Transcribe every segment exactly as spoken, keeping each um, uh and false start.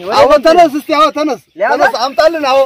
አዎ ተነስ እስቲ አዎ ተነስ ተነስ አምጣልን አዎ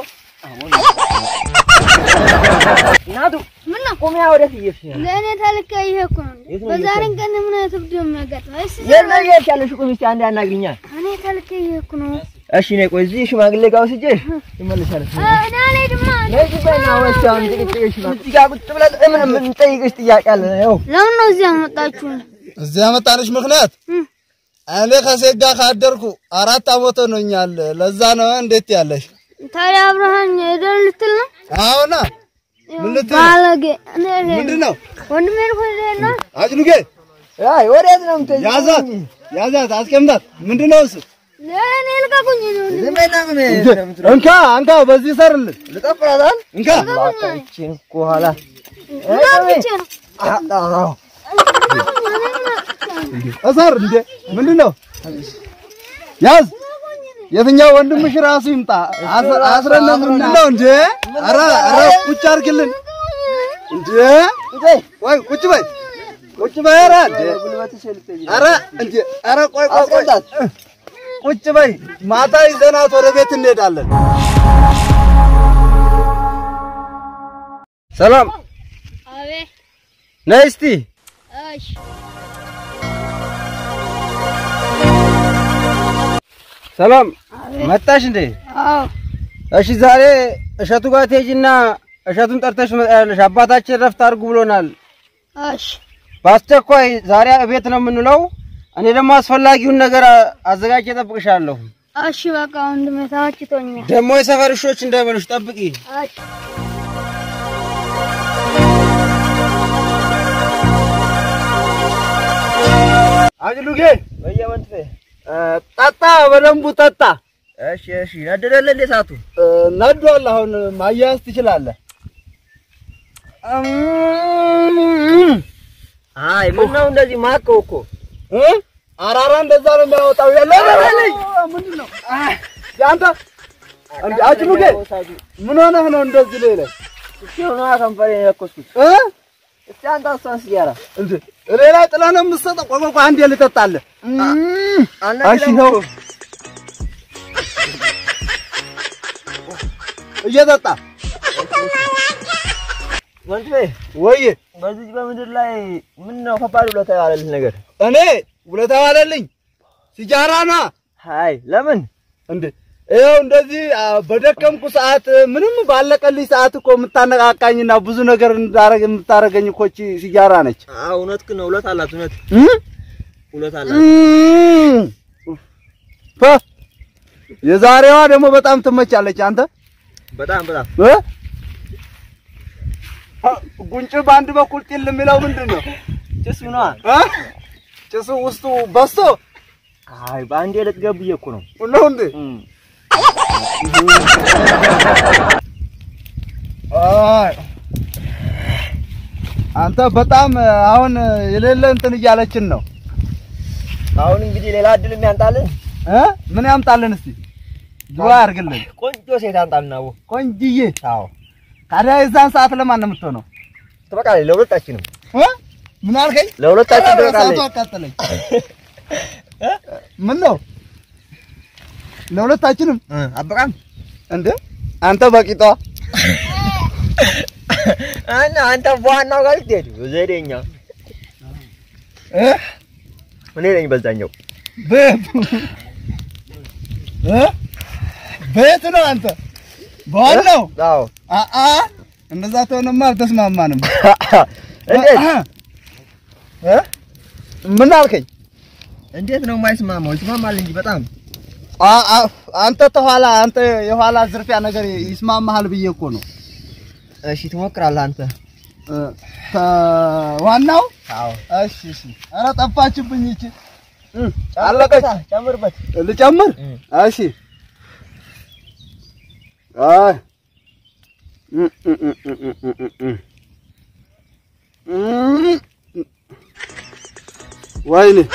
ናዱ ምን ነው ቆሚያ ወደት ይይሽ ለኔ ታልከ ይሄኩ ነው በዛሬን ቀን ምን ተብደም ያጋጥማ እሺ የነገር ያለሽ ቆም እስቲ አንድ ያናግሪኛ እኔ ታልከ ይሄኩ ነው እሺ ነይ ቆይ እዚህ ሽማግሌ ጋር ወስጄሽ ይመልሳል እና ላይ ድማ ለዚህ በእና ወስታው እንድትጠይቅሽ ነው እዚህ ጋር ቁጭ ብለን ምን ምን ጠይቅሽ ጥያቄ አለ ነው ለምን ነው እዚህ አመጣችሁ እዚህ አመጣንሽ ምክንያት እኔ ከሴት ጋር ካደርኩ አራት አመት ሆኖኛል ለዛ ነው እንዴት ያለሽ ታዲያ አብርሃም ይደልትል ነው አዎና ምን ልትል ባለጌ ምንድነው ወንድሜ ነው አጅሉጌ አይ ወዴት ነው የምትሄጂው ያዛት ያዛት አስቀምጣት ምንድነው እሱ ለኔ ልቀቁኝ ነው ለምን እንካ አንካ በዚህ ሰርልን ልቀፍራታል እንካ ላቃችን ኮኋላ አጣራው አሰር እንዴ ምንድነው ያዝ የትኛው ወንድምሽ ራሱ ይምጣ አስረና ምንድነው እንዴ አራ አራ ቁጭ አርግልን እንዴ ወይ ቁጭ በይ ቁጭ በይ አራ እንዴ አራ እንዴ አራ ቆይ ቆይ ቆይ ቁጭ በይ ማታ ይዘናት ወደ ቤት እንሄዳለን ሰላም አቤ ነይ እስቲ እሺ ሰላም መጣሽ እንዴ አዎ እሺ ዛሬ እሸቱ ጋር ትሄጂና እሸቱን ጠርተሽ መጣያለሽ አባታችን ረፍት አድርጉ ብሎናል እሺ ባስቸኳይ ዛሬ ቤት ነው የምንለው እኔ ደግሞ አስፈላጊውን ነገር አዘጋጅቼ እጠብቅሻለሁ እሺ በቃ ወንድሜ ታውቂቶኛል ደግሞ የሰፈር እሾች እንዳይበሉሽ ጠብቂ እሺ አጅሉጌ በየመንፈ ጠጣ በደንቡ ጠጣ እሺ እሺ ነደደለ እንደ ሳቱ ነዷል አሁን ማያያዝ ትችላለህ አይ ምን ነው እንደዚህ ማቀው እኮ እ አራራ እንደዛ ነው የሚያወጣው ያለ ምንድነው ያንተ አንተ አጅሉጌ ምን ሆነህ ነው እንደዚህ ላይ ላይ እሺ ነው ከንፈሬ ያኮስኩት እ እስቲ አንተ አሳስ ያራ እንዴ ሌላ ጥላ ነው የምትሰጠው ቆይ ቆይ አንዴ ልጠጣለህ እሺ ነው እየጠጣ ወንድሜ ወይ በዚህ በምድር ላይ ምን ነው ከባድ ውለታ ያለልህ ነገር እኔ ውለታ ያለልኝ ሲጃራና አይ ለምን እንዴ ይሄው እንደዚህ በደከምኩ ሰዓት ምንም ባለቀልኝ ሰዓት እኮ የምታነቃቃኝና ብዙ ነገር እንዳረግ የምታረገኝ እኮ እቺ ሲጃራ ነች አዎ እውነት ግን ውለታ አላት እውነት እ ውለታ አላት ፋ የዛሬዋ ደግሞ በጣም ትመቻለች አንተ በጣም በጣም እ ጉንጭ ባንድ በኩል ጥል የሚለው ምንድነው ጭሱ ነው እ ጭሱ ውስጡ በስቶ አይ ባንዴ ልትገብዬ እኮ ነው ነው እንዴ አይ አንተ በጣም አሁን የሌለ እንትን እያለችን ነው አሁን እንግዲህ ሌላ እድል የሚያንጣልን እ ምን ያምጣልን እስቲ ዱአ አርግልን ቆንጆ ሴት አንጣልናው ቆንጅዬ አዎ ታዲያ የዛን ሰዓት ለማን ነው የምትሆነው ተበቃለ ለሁለታችንም እ ምን አልከኝ ለሁለታችን ተበቃለ ሰዓቱ አቃጠለኝ እ ምን ነው ለሁለታችንም አበቃም እንዴ አንተ በቂጧ አና አንተ ዋናው ጋር ትሄድ ዘዴኛ እ እኔ ነኝ በዛኛው ቤት እ ቤት ነው አንተ ባለው አዎ አ አ እንደዛ ተሆነማ አልተስማማንም እንዴት እ ምን አልከኝ እንዴት ነው የማይስማማው ይስማማል እንጂ በጣም አ አንተ ተኋላ አንተ የኋላ ዝርፊያ ነገር ይስማማሃል ብዬ እኮ ነው እሺ ትሞክራለህ አንተ ዋናው አዎ እሺ እሺ አረ ጠፋችብኝ እቺ አለቀታ ጨምርበት ልጨምር እሺ አይ ወይኔ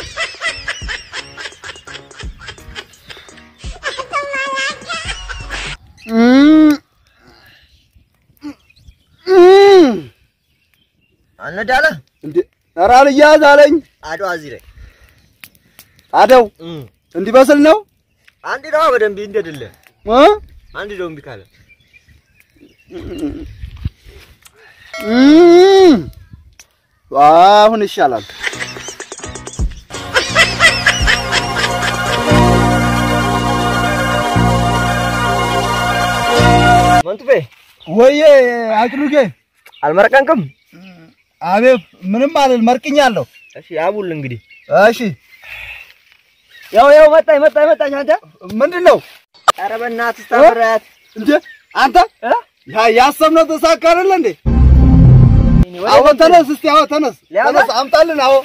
አንዳለ እንዴ አራል ያዝ አለኝ አድዋ እዚህ ላይ አደው እንዲበስል ነው አንዴ ነው በደንብ እንደደለ እ አንዴ ነው ቢካለ እም አሁን ይሻላል መንቱፌ ወዬ አጥሩጌ አልመረቀንክም አቤት ምንም አልል መርቅኛለሁ እሺ አቡል እንግዲህ እሺ ያው ያው መጣይ መጣይ መጣች አንተ ምንድነው ኧረ በእናትህ ታብራት እንዴ አንተ ያ ያሰብነው ተሳካ አይደል እንዴ አዎ ተነስ እስቲ አዎ ተነስ ተነስ አምጣልን አዎ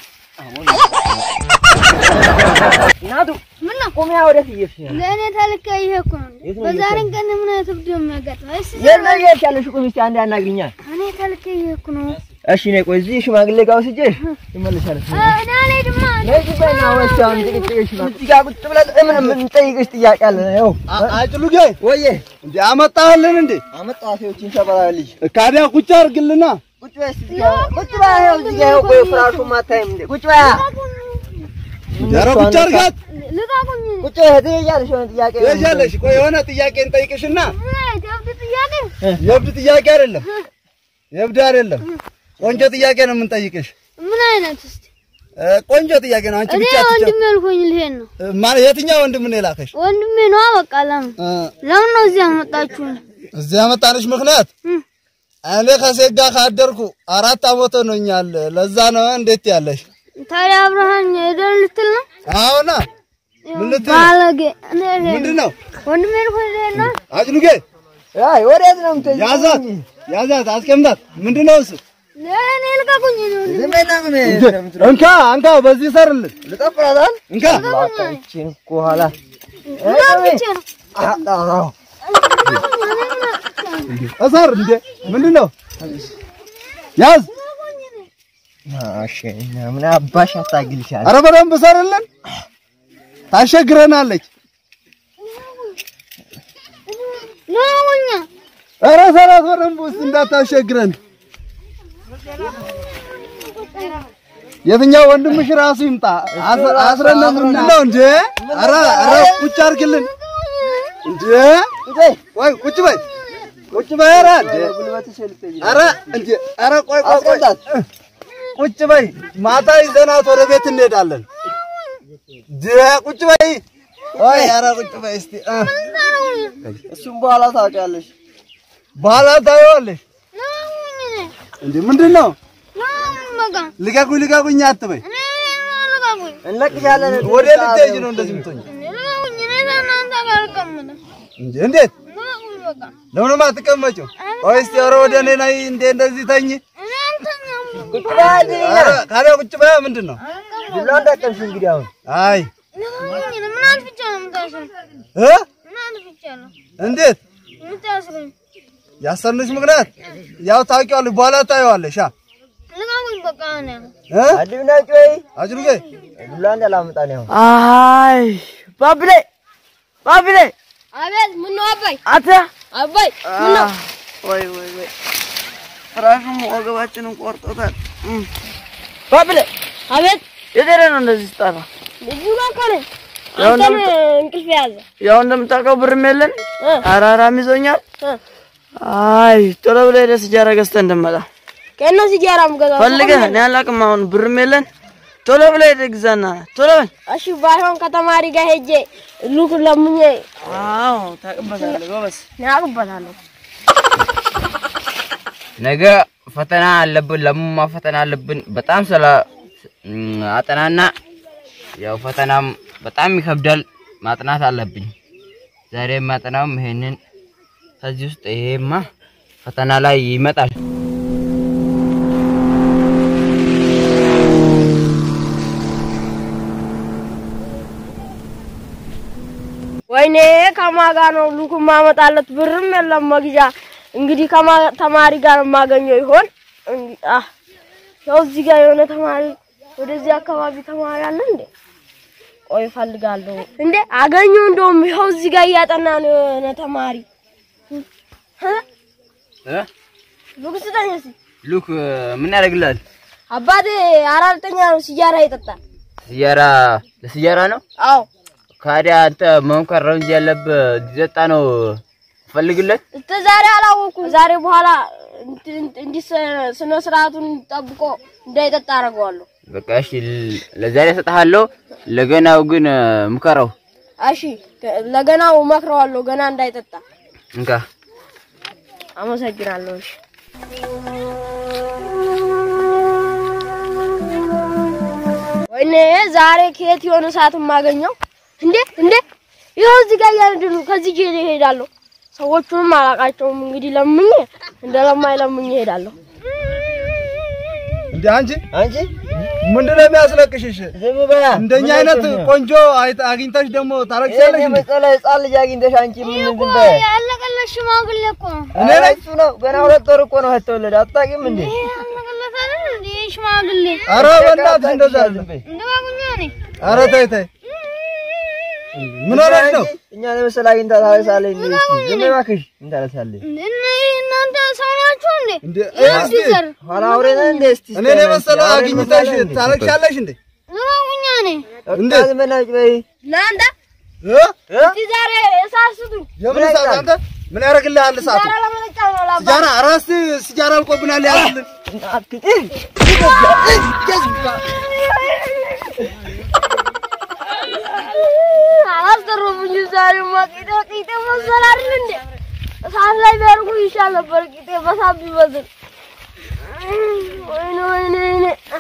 ናዱ ምን ነው ቆሚያ ወደት ይፈሽ ለኔ ታልከ ይሄኩ ነው በዛሬን ቀን ምን ተብደም ያጋጥማ እሺ የነገር ያለሽ ቆም እስቲ አንዴ አናግሪኛል እኔ ታልከ ይሄኩ ነው እሺ ነይ ቆይ እዚህ ሽማግሌ ጋር ወስጄ ይመለሳል እኔ ላይ ድማ ነይ በና ወስጃን ጥቂት ነው እዚህ ጋር ቁጭ ብለን ምን ምን ጠይቅሽ ጥያቄ አለ ያው አጭሉጌ ወዬ እንዴ አመጣህልን እንዴ አመጣቴዎችን ሰበራልኝ ካዲያ ቁጭ አርግልና ቁጭ በይ እስቲ ቁጭ በይ ያው እዚህ ጋር ቆይ ፍራሹ ማታይም እንዴ ቁጭ በይ ኧረ ቁጭ አርጋት ልቃቁኝ ቁጭ በይ ትያለሽ የሆነ ጥያቄ ትያለሽ ቆይ የሆነ ጥያቄ እንጠይቅሽና የብድ ጥያቄ የብድ ጥያቄ አይደለም የብድ አይደለም ቆንጆ ጥያቄ ነው የምንጠይቅሽ ምን አይነት እስቲ ቆንጆ ጥያቄ ነው አንቺ ብቻ እኔ ወንድሜ ልኮኝ ልሄድ ነው ማለት የትኛው ወንድም ነው የላከሽ ወንድሜ ነው በቃ ለምን ለምን ነው እዚህ አመጣችሁ እዚህ አመጣንሽ ምክንያት እኔ ከሴት ጋር ካደርኩ አራት አመት ሆኖኛል ለዛ ነው እንዴት ያለሽ ታዲያ አብርሃም ሄደል ልትል ነው አዎና ምን ልትል ባለጌ እኔ ምንድነው ወንድሜ ልኮኝ ልሄድ ነው አጭሉጌ አይ ወዴት ነው የምትሄጂው ያዛት ያዛት አስቀምጣት ምንድነው እሱ ለኔ ልቃቁኝ ነው ዝምና ምን እንካ አንካ በዚህ ሰርልን ልጠፍራታል እንካ ባካችን ኮኋላ አጣራው እሰር እንዴ ምንድነው ያዝ ማሽ ምን አባሽ አታግልሻል ኧረ በደንብ ሰርልን ታሸግረናለች ለውኛ ኧረ ሰራት በደንብ ውስጥ እንዳታሸግረን የትኛው ወንድምሽ ራሱ ይምጣ አስረን ምንድነው እንዴ ኧረ ኧረ ቁጭ አርግልን እንዴ ወይ ቁጭ በይ ቁጭ በይ ኧረ እንዴ ኧረ እንዴ ኧረ ቆይ ቆይ ቆይ ቁጭ በይ ማታ ይዘናት ወደ ቤት እንሄዳለን እንዴ ቁጭ በይ ወይ ኧረ ቁጭ በይ እስቲ እሱም በኋላ ታውቂያለሽ በኋላ ታየዋለሽ እንዴ ምንድነው ልቀቁኝ ልቀቁኝ አትበይ እንለቅሻለን ወደ ልትሄጂ ነው እንደዚህ የምትሆኝ እንዴ እንዴት ለምን አትቀመጪው ቆይ እስቲ ኧረ ወደ እኔ ነይ እንዴ እንደዚህ ተኝ ቁጭ በይ ኧረ ካዲያ ቁጭ በይ ምንድነው ዱላ እንዳቀምሽ እንግዲህ አሁን አይ ምን አልፍቻ ነው የምታስረኝ እ ምን አልፍቻ ነው እንዴት የምታስረኝ ያሰርንሽ ምክንያት ያው ታውቂዋለሽ በኋላ ታየዋለሽ አ ልቃቁኝ በቃ ነው እ አድብና ጮይ አጭሉጌ ዱላ እንዳላመጣ ነው አይ ባብሌ ባብሌ አቤት ምን ነው አባይ አታ አባይ ምን ነው ወይ ወይ ወይ ፍራሹም ወገባችንን ቆርጦታል ባብሌ አቤት የደረ ነው እንደዚህ ስጣራ ልጁ ጋር ካለ አንተን እንቅልፍ ያዘ ያው እንደምታውቀው ብርም የለን አራራም ይዞኛል አይ ቶሎ ብለህ ሄደህ ሲጃራ ገዝተህ እንደመጣ ከእነ ሲጃራም ገዛው ፈልገህ እኔ አላውቅም አሁን ብርም የለን ቶሎ ብለህ ሄደህ ግዛና ቶሎ በል እሺ ባይሆን ከተማሪ ጋር ሄጄ ሉክ ለምኜ አዎ ታውቅበታለህ ጎበዝ ያውቅበታለሁ ነገ ፈተና አለብን ለሙማ ፈተና አለብን በጣም ስለ አጠናና ያው ፈተናም በጣም ይከብዳል ማጥናት አለብኝ ዛሬ ማጥናው ይሄንን ከዚህ ውስጥ ይሄማ ፈተና ላይ ይመጣል ወይኔ ከማጋ ነው ሉክ ማመጣለት ብርም የለም መግዣ እንግዲህ ከማ ተማሪ ጋር ማገኘው ይሆን አህ ያው እዚህ ጋር የሆነ ተማሪ ወደዚህ አካባቢ ተማሪ አለ እንዴ ቆይ ፈልጋለሁ እንዴ አገኘው እንደውም ይኸው እዚህ ጋር ያጠና ነው የሆነ ተማሪ እ እ ሉክ ስጠኝስ ሉክ ምን ያደርግልሃል አባቴ አራተኛ ነው ሲጃራ ይጠጣል ሲያራ ለሲያራ ነው አዎ ካዲያ አንተ መንከረው እንጂ ያለብህ ዲዘጣ ነው ፈልግለት እስከ ዛሬ አላወኩም ዛሬ በኋላ እንዲ ስነ ስርዓቱን ጠብቆ እንዳይጠጣ አረጋዋለሁ በቃ እሺ ለዛሬ ሰጣሃለሁ ለገናው ግን ምከረው እሺ ለገናው መክረዋለሁ ገና እንዳይጠጣ እንካ አመሰግናለሁ እሺ ወይኔ ዛሬ ከየት የሆነ ሰዓት ማገኘው እንዴ እንዴ ይኸው እዚህ ጋር ያንድሉ ከዚህ ጄ እሄዳለሁ ሰዎቹንም አላቃቸውም እንግዲህ ለምኝ እንደለማይ ለምኝ እሄዳለሁ እንዴ አንቺ አንቺ ምንድነው የሚያስለቅሽሽ ዝም በላ እንደኛ አይነት ቆንጆ አግኝተሽ ደሞ ታረክሻለሽ እንዴ መሰለ ህፃን ልጅ አግኝተሽ አንቺ ምን ዝም በላ ያለቀለሽ ሽማግሌ እኮ እኔ ላይ እሱ ነው ገና ሁለት ወር እኮ ነው ተወለደ አጣቂም እንዴ ያለቀለታል እንዴ ሽማግሌ አረ በእናትሽ እንደዛ እንደባጉኛ ነኝ አረ ተይ ተይ ምን ሆነሽ ነው እኛ ለምሳሌ አግኝታ ታረሳለች እንዴ ዝም ባክሽ እንታረሳለች እናንተ ሰው ናችሁ እንዴ እንዴ እስቲ ኋላ አውሬና እንዴ እስቲ እኔ ለምሳሌ አግኝተሽ ታረክሻለሽ እንዴ እንደባጉኛ ነኝ እንዴ ዝመናጭ በይ ናንተ እ እስቲ ዛሬ ሳስቱ የምን ሰዓት አንተ ምን ያደርግልሃል ሰዓቱ ዛሬ ለመለጫ ነው ላባ ሲጃራ አራስ ሲጃራ አልቆብናል ያዝልን አትጤ አላስተሩብኝ ዛሬ ማቂዶ ቂጤ መሰላል እንዴ ሳት ላይ ቢያርጉ ይሻል ነበር ቂጤ በሳብ ይበዝል ወይኔ ወይኔ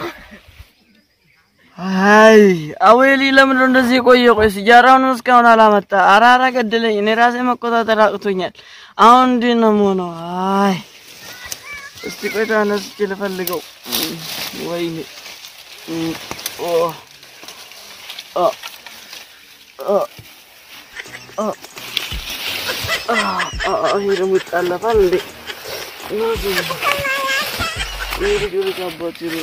አይ አወሊ ለምን እንደዚህ ቆየ ቆይ ሲጃራውን እስካሁን አላመጣ አራራ ገደለኝ እኔ ራሴ መቆጣጠር አቅቶኛል አሁን እንዴት ነው አይ እስቲ ቆይ ታነስቼ ልፈልገው ወይኔ ኦ ኦ ኦ ኦ አ ይሄ ደግሞ ይጣላፋል እንዴ ነው ይሄ ዲዮ ካቦት ይሩ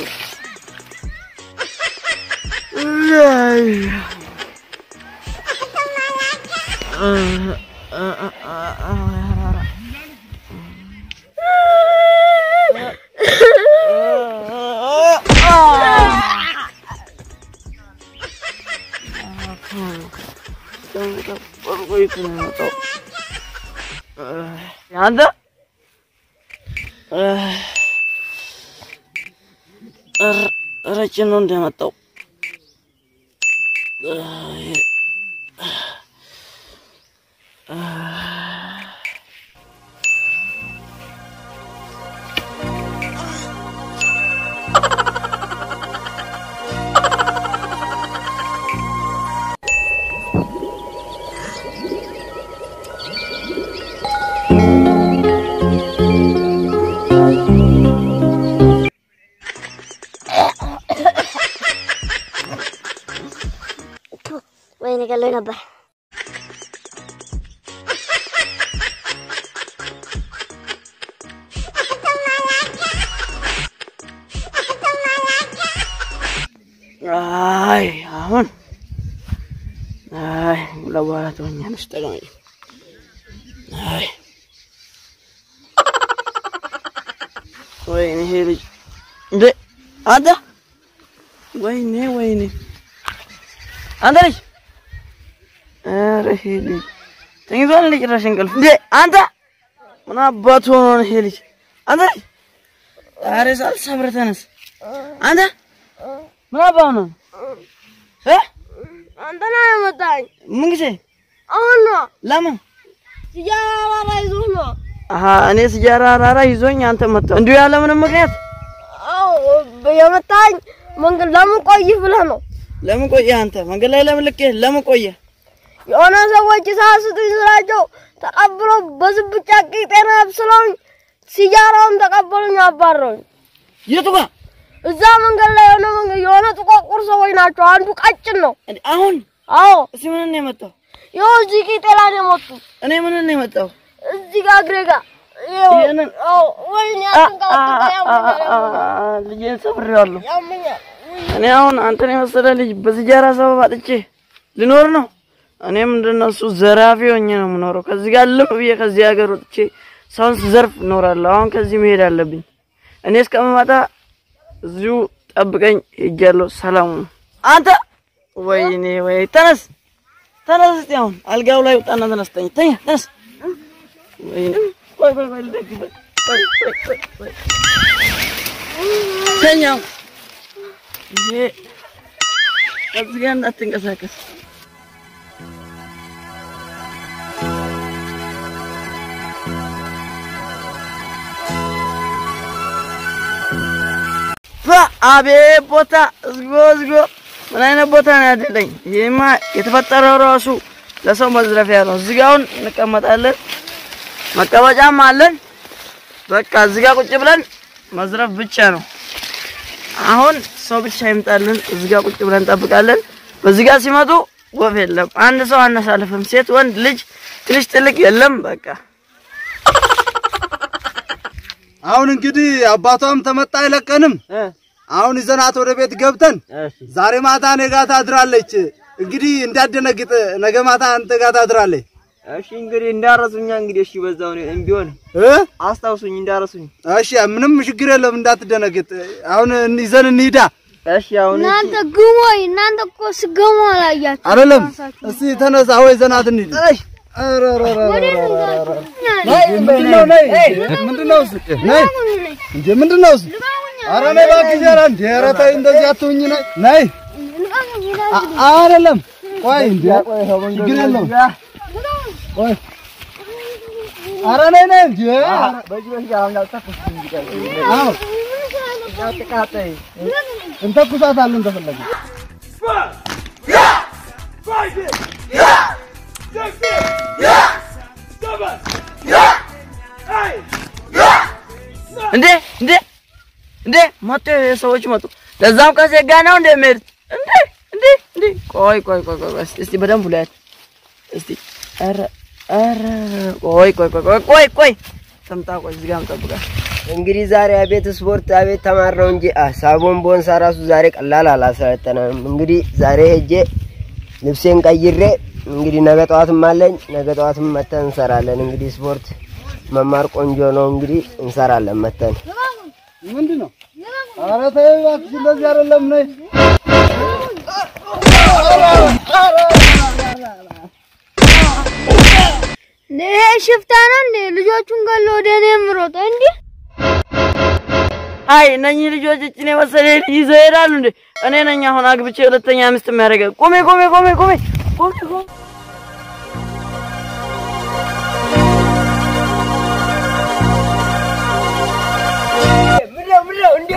አይ አ አ አ አ አንተ ረጭን ነው እንደመጣው ወይኔ ገሎኝ ነበር አይ አሁን አይ ለበኋላ ተወኛለሽ ተገናኝ አይ ወይኔ ይሄ ልጅ እንዴ አንተ ወይኔ ወይኔ አንተ ልጅ ኧረ ይሄ ልጅ ተኝቷል እንደ ጭራሽ እንቅልፍ እንዴ አንተ ምን አባቱ ሆኖ ነው ይሄ ልጅ አንተ ልጅ ኧረ ሳልሰብር ተነስ አንተ ምን አባቱ ነው እ አንተ ነህ የመጣኝ ምን ጊዜ አሁን ነው ለምን ሲጃራ ይዞህ ነው አሃ እኔ ሲጃራ አራራ ይዞኝ አንተ መጣው እንዴ ያለ ምንም ምክንያት አው የመጣኝ መንገድ ለምን ቆይህ ብለህ ነው ለምን ቆየህ አንተ መንገድ ላይ ለምን ልክ ለምን ቆየህ የሆነ ሰዎች ሳስቱኝ ስላቸው ተቀብሎ በዝብጫ ቂጤና አብስለውኝ ሲጃራውን ተቀበሉኝ አባረውኝ የቱ ጋር እዛ መንገድ ላይ የሆነ መንገድ የሆነ ጥቋቁር ሰዎች ናቸው አንዱ ቀጭን ነው አሁን አዎ እሺ ምን ነው የመጣው ይኸው እዚህ ቂጤ ላይ ነው የመጡት እኔ ምን ነው የመጣው እዚህ ጋር እግሬ ጋር ይኸው አዎ ወይኔ አትንካው ልጄን ሰብሬዋለሁ ያመኛል እኔ አሁን አንተን የመሰለ ልጅ በሲጃራ ሰበብ አጥቼ ልኖር ነው እኔ ምንድነው እሱ ዘራፊ ሆኜ ነው የምኖረው ከዚህ ጋር ልም ብዬ ከዚህ ሀገር ወጥቼ ሰውን ዘርፍ እኖራለሁ አሁን ከዚህ መሄድ አለብኝ እኔ እስከመጣ እዚሁ ጠብቀኝ ሄጃለሁ ሰላም አንተ ወይኔ ወይ ተነስ ተነስ እስቲ አሁን አልጋው ላይ ወጣና ተነስተኝ ተኛ ተነስ ወይ ቆይ ቆይ ቆይ ልደግበት ቆይ ቆይ ቆይ ተኛ ይሄ እዚህ ጋር እንዳትንቀሳቀስ አቤት ቦታ እዝጎ እዝጎ ምን አይነት ቦታ ነው ያደለኝ ይሄማ የተፈጠረው ራሱ ለሰው መዝረፊያ ነው እዚህ ጋር እንቀመጣለን መቀመጫም አለን በቃ እዚህ ጋር ቁጭ ብለን መዝረፍ ብቻ ነው አሁን ሰው ብቻ ይምጣልን እዚህ ጋር ቁጭ ብለን እንጠብቃለን በዚህ ጋር ሲመጡ ወፍ የለም አንድ ሰው አነሳልፍም ሴት ወንድ ልጅ ትንሽ ትልቅ የለም በቃ አሁን እንግዲህ አባቷም ተመጣ አይለቀንም አሁን ይዘናት ወደ ቤት ገብተን ዛሬ ማታ ነገ ታድራለች እንግዲህ እንዳደነግጥ ነገ ማታ አንተ ጋር ታድራለች እሺ እንግዲህ እንዳረሱኛ እንግዲህ እሺ በዛው ነው እንቢሆን እ አስታውሱኝ እንዳረሱኝ እሺ ምንም ችግር የለም እንዳትደነግጥ አሁን ይዘን እንሂዳ እሺ አሁን እናንተ ግሞይ እናንተ እኮ ስገሙ አላያችሁ አይደለም እስቲ ተነሳ ወይ ዘናት እንሂድ እሺ አረረረ ምንድነው ነይ ምንድነው ነይ እንዴ ምንድነው አረ ነይ ባክሽ ኧረ እንዴ ኧረ ተይ እንደዚህ አትሁኝ ነይ ነይ አይደለም ቆይ እንዴ ችግር የለውም ቆይ ኧረ ነይ ነይ እንዴ በጅ በጅ አሁን አልተፈስ እንጂ አዎ ያጥቃጠይ እንተኩሳታለን ተፈለገ ያ ፋይት ያ እንዴ እንዴ እንዴ መጡ ሰዎች መጡ ለዛም ከሴጋ ነው እንደ ምርት እንዴ እንዴ እንዴ ቆይ ቆይ ቆይ ቆይ እስቲ በደንብ ላይ እስቲ አረ አረ ቆይ ቆይ ቆይ ቆይ ቆይ ተምጣ ቆይ እዚህ ጋር እንጠብቃ እንግዲህ ዛሬ አቤት ስፖርት አቤት ተማር ነው እንጂ አሳቦን ቦንሳ ራሱ ዛሬ ቀላል አላሰለጠነም እንግዲህ ዛሬ ሄጄ ልብሴን ቀይሬ እንግዲህ ነገ ጠዋትም አለኝ ነገ ጠዋትም መተን እንሰራለን እንግዲህ ስፖርት መማር ቆንጆ ነው እንግዲህ እንሰራለን መተን ምንድነው ኧረ ተይ እባክሽ እንደዚህ አይደለም ነይ ነይ ሽፍታ ነው እንዴ ልጆቹን ገሎ ወደኔ ምሮጥ እንዴ አይ ነኝ ልጆች እጭኔ መሰለኝ ይዘው ይሄዳሉ እንዴ እኔ ነኝ አሁን አግብቼ ሁለተኛ ሚስት የሚያደርገው ቆሜ ቆሜ ቆሜ ቆሜ ቆሜ ቆሜ ምንድነው ምንድነው እንዴ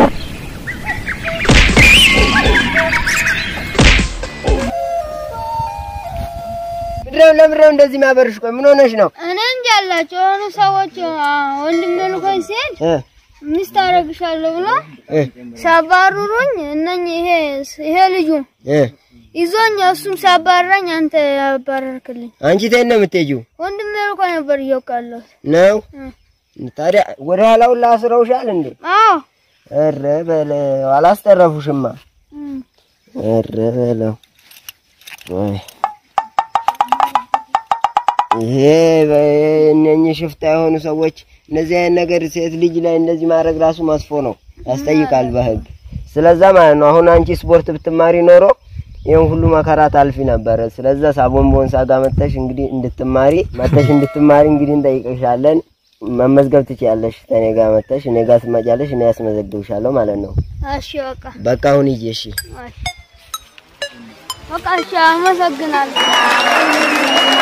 ምንድነው ለምንድነው እንደዚህ ማበርሽ ቆይ ምን ሆነሽ ነው እኔ እንጃ አላቸው የሆኑ ሰዎች ወንድሜ ልኮኝ ሲል ሚስት አደርግሻለሁ ብሎ ሲያባርሩኝ እነኚህ ይሄ ይሄ ልጁ ይዞኝ እሱም ሲያባርረኝ አንተ ያባረርክልኝ አንቺ ተይ ነው የምትሄጂው ወንድሜ ልኮ ነበር እየወቃለሁ ነው ታዲያ ወደ ኋላው ላስረውሻል እንዴ አዎ እረ በለው አላስጠረፉሽማ እረ በለው ወይ ይሄ በእነኚህ ሽፍታ የሆኑ ሰዎች እነዚህ አይነት ነገር ሴት ልጅ ላይ እንደዚህ ማድረግ ራሱ መስፎ ነው ያስጠይቃል በህግ ስለዛ ማለት ነው አሁን አንቺ ስፖርት ብትማሪ ኖሮ ይሄን ሁሉ መከራ ታልፊ ነበር ስለዛ ሳቦን ቦንሳ ጋር መተሽ እንግዲህ እንድትማሪ መተሽ እንድትማሪ እንግዲህ እንጠይቅሻለን መመዝገብ ትችያለሽ ተኔ ጋር መተሽ እኔ ጋር ትመጫለሽ እኔ ያስመዘግብሻለሁ ማለት ነው እሺ በቃ በቃ አሁን ይዤ እሺ በቃ እሺ አመሰግናለሁ